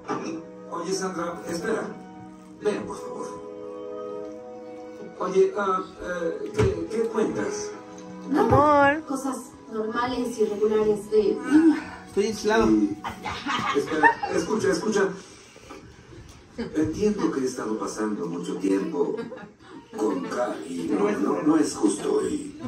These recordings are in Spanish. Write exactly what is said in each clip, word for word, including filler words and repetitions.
Oye, Sandra, espera. Ven, por favor. Oye, uh, uh, ¿qué, ¿qué cuentas? Amor. Cosas normales y regulares de niña. Estoy aislado. Sí. Espera, escucha, escucha. Entiendo que he estado pasando mucho tiempo con Cali. No, no, no es justo y...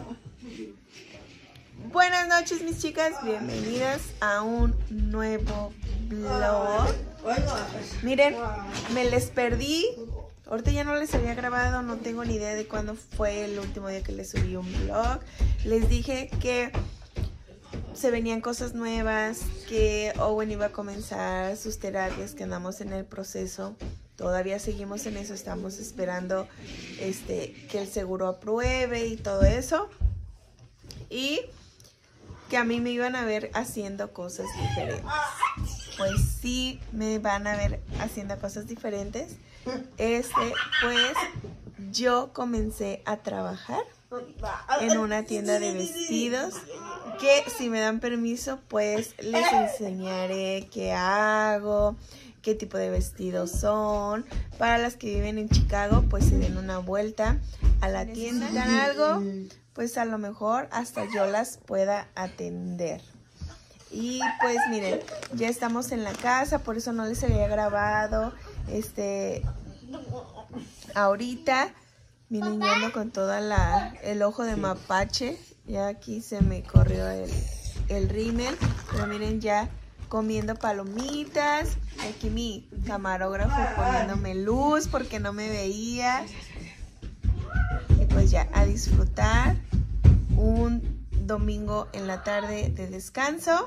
Buenas noches, mis chicas. Bienvenidas a un nuevo vlog. Miren, me les perdí. Ahorita ya no les había grabado. No tengo ni idea de cuándo fue el último día que les subí un vlog. Les dije que se venían cosas nuevas, que Owen iba a comenzar sus terapias, que andamos en el proceso. Todavía seguimos en eso. Estamos esperando este, que el seguro apruebe y todo eso. Y que a mí me iban a ver haciendo cosas diferentes. Pues sí, me van a ver haciendo cosas diferentes. Este, pues yo comencé a trabajar en una tienda de vestidos, que si me dan permiso, pues les enseñaré qué hago, qué tipo de vestidos son. Para las que viven en Chicago, pues se den una vuelta a la tienda. ¿Necesitan algo? Pues a lo mejor hasta yo las pueda atender. Y pues miren, ya estamos en la casa, por eso no les había grabado este ahorita. Miren, yo ando con toda la el ojo de mapache. Ya aquí se me corrió el, el rímel. Pero miren, ya comiendo palomitas. Aquí mi camarógrafo poniéndome luz porque no me veía. Y pues ya a disfrutar un domingo en la tarde de descanso.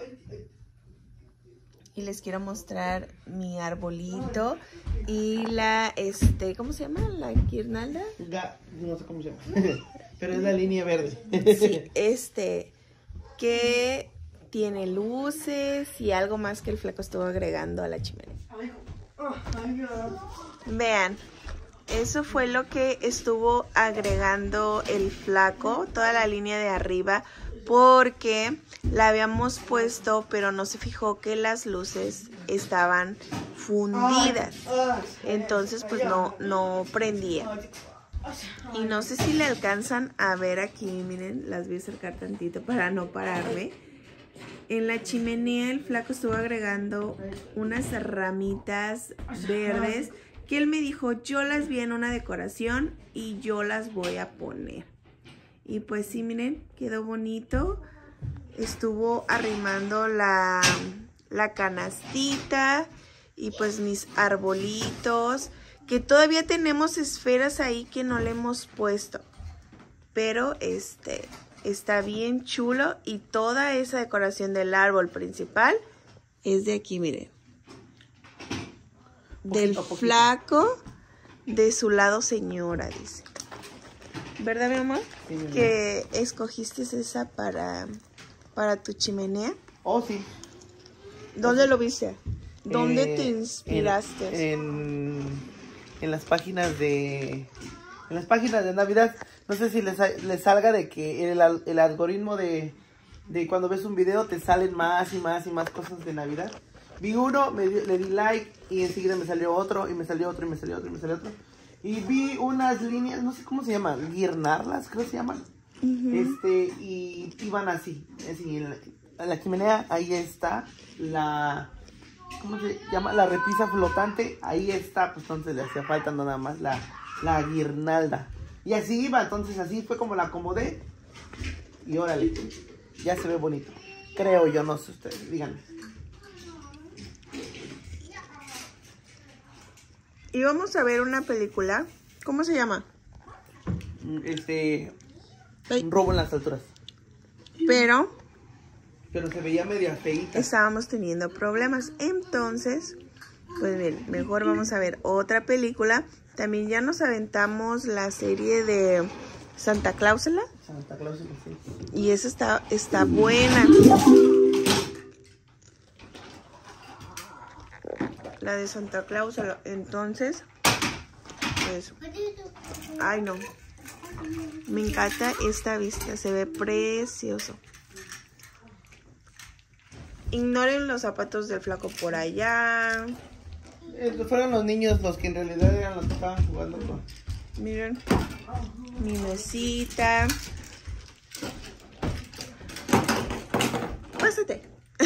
Y les quiero mostrar mi arbolito y la, este, ¿cómo se llama? ¿La guirnalda? Ya, no sé cómo se llama, pero es la línea verde. Sí, este, que tiene luces y algo más que el flaco estuvo agregando a la chimenea. Vean, eso fue lo que estuvo agregando el flaco, toda la línea de arriba, porque la habíamos puesto, pero no se fijó que las luces estaban fundidas. Entonces, pues no, no prendía. Y no sé si le alcanzan a ver aquí, miren, las voy a acercar tantito para no pararme. En la chimenea el flaco estuvo agregando unas ramitas verdes que él me dijo, yo las vi en una decoración y yo las voy a poner. Y pues sí, miren, quedó bonito. Estuvo arrimando la, la canastita y pues mis arbolitos, que todavía tenemos esferas ahí que no le hemos puesto. Pero este está bien chulo y toda esa decoración del árbol principal es de aquí, miren. Del flaco de su lado señora, dice. ¿Verdad, mi amor? Sí, mi amor. Que escogiste esa para, para tu chimenea. Oh, sí. ¿Dónde oh, lo viste? ¿Dónde eh, te inspiraste? En, en, en las páginas de... En las páginas de Navidad. No sé si les, les salga de que el, el algoritmo de, de cuando ves un video te salen más y más y más cosas de Navidad. Vi uno, me, le di like y enseguida me salió otro y me salió otro y me salió otro y me salió otro. Y vi unas líneas, no sé cómo se llaman, guirnaldas, creo que se llaman. Uh-huh. Este, y iban así, así en la, en la chimenea, ahí está la, ¿cómo se llama? La repisa flotante, ahí está, pues entonces le hacía falta nada más la, la guirnalda. Y así iba, entonces así fue como la acomodé. Y órale, ya se ve bonito. Creo yo, no sé ustedes, díganme. Y vamos a ver una película. ¿Cómo se llama? Este... Un robo en las alturas. Pero... Pero se veía media feita. Estábamos teniendo problemas. Entonces, pues bien, mejor vamos a ver otra película. También ya nos aventamos la serie de Santa Clausula. Santa Clausula, sí. Y esa está, está buena. La de Santa Clausula. Entonces, pues, ay no, me encanta esta vista, se ve precioso. Ignoren los zapatos del flaco por allá. Eh, fueron los niños los que en realidad eran los que estaban jugando con... Miren, mi mesita. Pásate.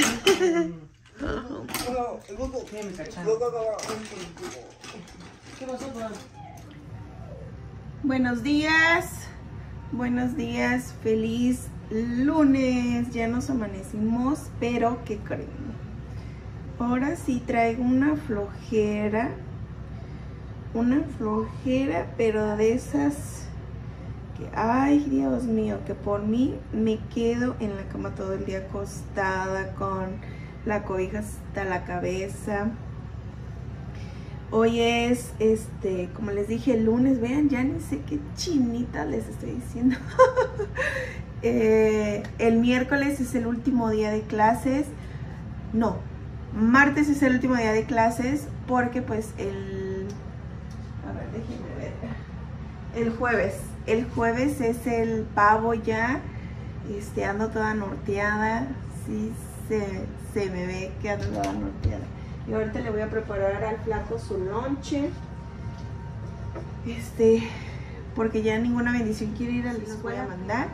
Buenos días, buenos días, feliz lunes. Ya nos amanecimos, pero ¿qué creen? Ahora sí traigo una flojera, una flojera, pero de esas que, ay Dios mío, que por mí me quedo en la cama todo el día acostada con la cobija hasta la cabeza. Hoy es, este, como les dije, el lunes. Vean, ya ni sé qué chinita les estoy diciendo. eh, el miércoles es el último día de clases. No, martes es el último día de clases porque pues el... A ver, déjenme ver. El jueves. El jueves es el pavo ya. Este, ando toda norteada. Sí, se, se me ve que ando toda norteada. Y ahorita le voy a preparar al flaco su lonche. Este, porque ya ninguna bendición quiere ir a la escuela. Voy a mandar.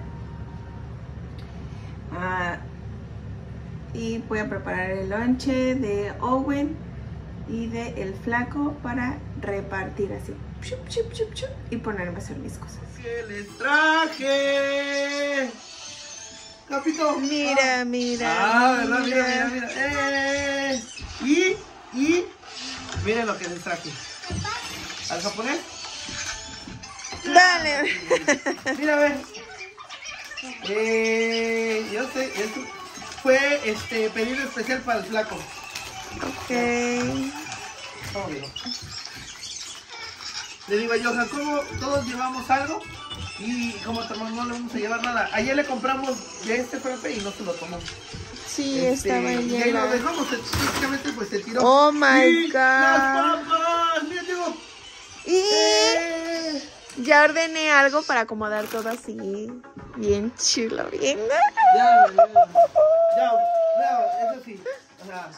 Ah, y voy a preparar el lonche de Owen y de el flaco para repartir así. Chup, chup, chup, chup, y ponerme a hacer mis cosas. ¿Qué les traje? Capito. Mira, mira. Ah, ¿verdad? Mira, mira, mira. mira. Eh. Y, y, miren lo que les traje. ¿Al japonés? Dale. Mira, a ver. Eh, yo sé, esto fue este pedido especial para el flaco. Ok. ¿Cómo digo? Le digo a Johan, ¿cómo todos llevamos algo? Y como no le vamos a llevar nada. Ayer le compramos de este frappe y no se lo tomó. Sí, Este, estaba ahí. y ahí lo dejamos, prácticamente pues se tiró. Oh my ¡Y God. las papas! ¡Mira, digo! Y Eh. ya ordené algo para acomodar todo así. Bien chulo, bien. Ya, ya, ya, ya, eso sí. O sea,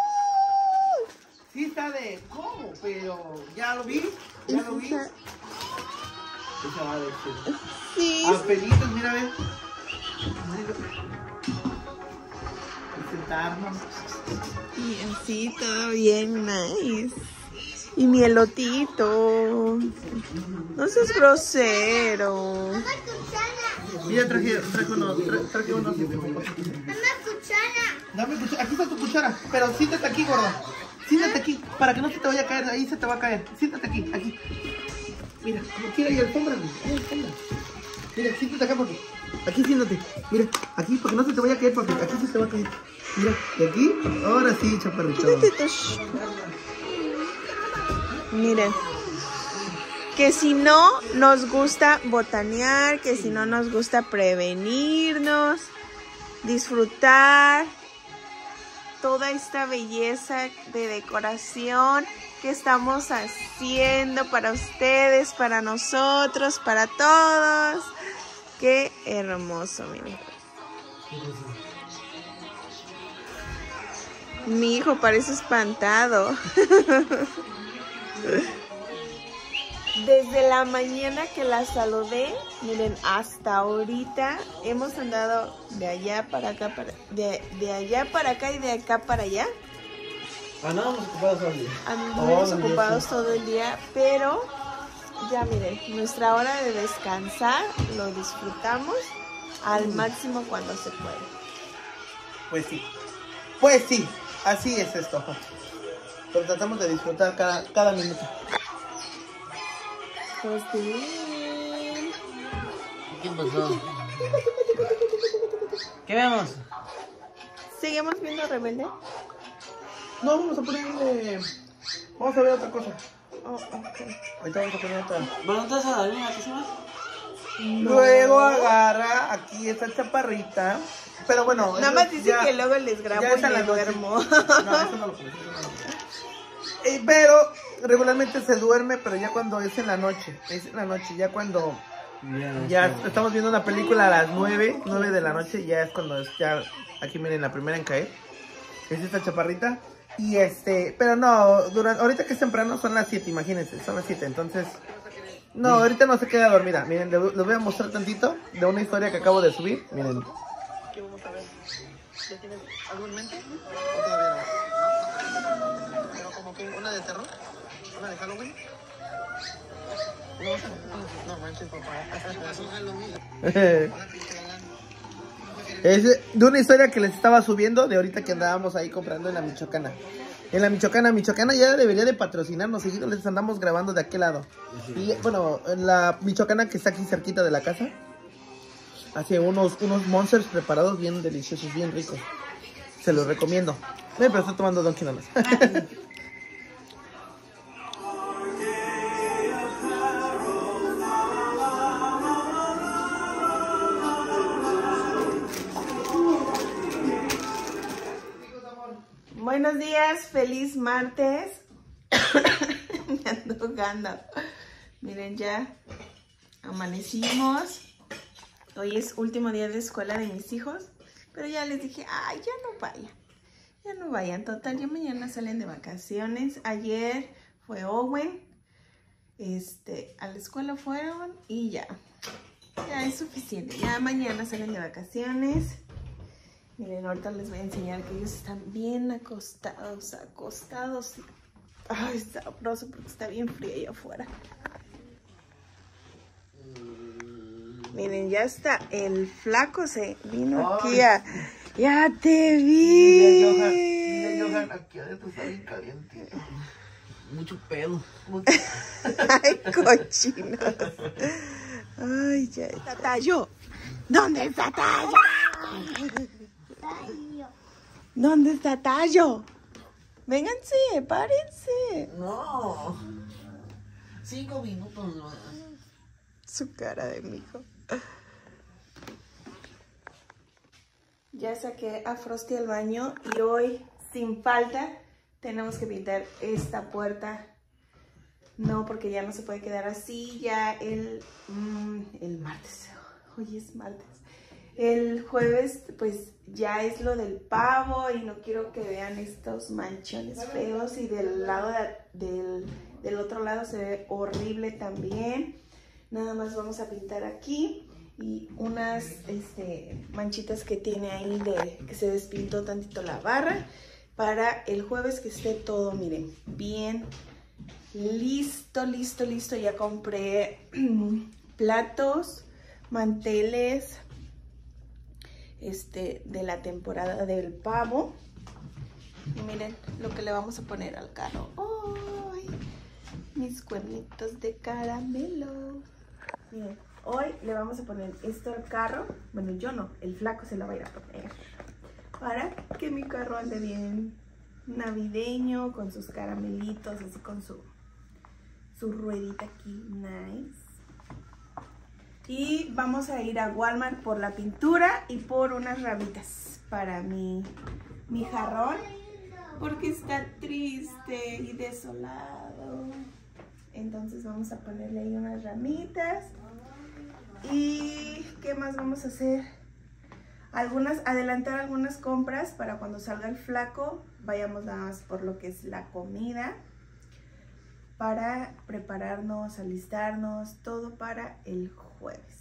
sí está de cómo, pero ya lo vi, ya lo vi. Esa va de este. Sí. Apelitos, mira, ve. Sentarnos. Y así, todo bien nice. Y mi elotito. No seas grosero. Mira, traje, traje unos, tra, traje unos. Dame cuchara. Dame cuchara. Aquí está tu cuchara. Pero siéntate aquí, gorda. Siéntate aquí, para que no se te vaya a caer. Ahí se te va a caer. Siéntate aquí, aquí. Mira, como quiera, hay alfombra, hay alfombra. Mira, siéntate acá, papi. Aquí siéntate. Mira, aquí, para que no se te vaya a caer, papi. Aquí se te va a caer. Mira, de aquí. Ahora sí, chaparrito. Miren. Que si no nos gusta botanear, que si no nos gusta prevenirnos, disfrutar toda esta belleza de decoración que estamos haciendo para ustedes, para nosotros, para todos. Qué hermoso, miren. Mi hijo parece espantado. Desde la mañana que la saludé, miren, hasta ahorita hemos andado de allá para acá, para, de, de allá para acá y de acá para allá. Andábamos ocupados todo el día. Anduvimos Oh, ocupados sí. todo el día, pero ya miren, nuestra hora de descansar lo disfrutamos al máximo cuando se puede. Pues sí, pues sí, así es esto. Pero tratamos de disfrutar cada, cada minuto. Pues bien. ¿Qué pasó? ¿Qué vemos? ¿Seguimos viendo Rebelde? No, vamos a ponerle... Vamos a ver otra cosa. Oh, ok. Ahorita vamos a poner otra. Bueno, entonces a dormir, ¿qué se más? Luego agarra aquí esta chaparrita. Pero bueno, Nada eso más dice ya- que luego les grabo ya y es a la me noche. duermo. No, eso no lo pongo, eso no lo pongo. Eh, pero regularmente se duerme, pero ya cuando es en la noche. Es en la noche, ya cuando ya estamos viendo una película a las nueve, nueve de la noche, ya es cuando es ya, aquí miren la primera en caer. Es esta chaparrita. Y este, pero no, durante, ahorita que es temprano son las siete, imagínense, son las siete, entonces... No, ahorita no se queda dormida. Miren, les voy a mostrar tantito de una historia que acabo de subir. Miren. ¿Qué vamos a ver? ¿Ya tienes algo en mente? ¿O todavía no? ¿Pero como que una de terror? ¿Una de Halloween? No, no manches, papá. Es un Halloween. Es de una historia que les estaba subiendo de ahorita que andábamos ahí comprando en la Michoacana. En la Michoacana, Michoacana ya debería de patrocinarnos, seguido les andamos grabando de aquel lado. Y bueno, en la Michoacana que está aquí cerquita de la casa, hace unos, unos monsters preparados bien deliciosos, bien ricos. Se los recomiendo. Ven, pero estoy tomando Don Quijote. Buenos días, feliz martes. Me ando ahogando. Miren, ya amanecimos. Hoy es último día de escuela de mis hijos, pero ya les dije, ay, ya no vayan. Ya no vayan, total, ya mañana salen de vacaciones. Ayer fue Owen. Este, a la escuela fueron y ya. Ya es suficiente. Ya mañana salen de vacaciones. Miren, ahorita les voy a enseñar que ellos están bien acostados, acostados. Ay, está sabroso porque está bien frío allá afuera. Miren, ya está. El flaco se vino aquí a... ¡Ya te vi! Mira, Johan, aquí adentro está bien caliente. Mucho pedo. Mucho... Ay, cochinos. Ay, ya está Tayo. ¿Dónde está Tayo? ¿Dónde está Tayo? Vénganse, párense. No. Cinco minutos más. Su cara de mijo. Ya saqué a Frosty al baño y hoy, sin falta, tenemos que pintar esta puerta. No, porque ya no se puede quedar así. Ya el, mmm, el martes. Hoy es martes. El jueves, pues, ya es lo del pavo y no quiero que vean estos manchones feos. Y del lado de, del, del otro lado se ve horrible también. Nada más vamos a pintar aquí y unas este, manchitas que tiene ahí de que se despintó tantito la barra. Para el jueves que esté todo, miren, bien listo, listo, listo. Ya compré platos, manteles, este, de la temporada del pavo. Y miren lo que le vamos a poner al carro. ¡Ay! Mis cuernitos de caramelo. Miren, hoy le vamos a poner esto al carro. Bueno, yo no, el flaco se lo va a ir a poner. Para que mi carro ande bien navideño, con sus caramelitos, así con su, su ruedita aquí, nice. Y vamos a ir a Walmart por la pintura y por unas ramitas para mi, mi jarrón. Porque está triste y desolado. Entonces vamos a ponerle ahí unas ramitas. ¿Y qué más vamos a hacer? Algunas, adelantar algunas compras para cuando salga el flaco. Vayamos nada más por lo que es la comida. Para prepararnos, alistarnos, todo para el jueves.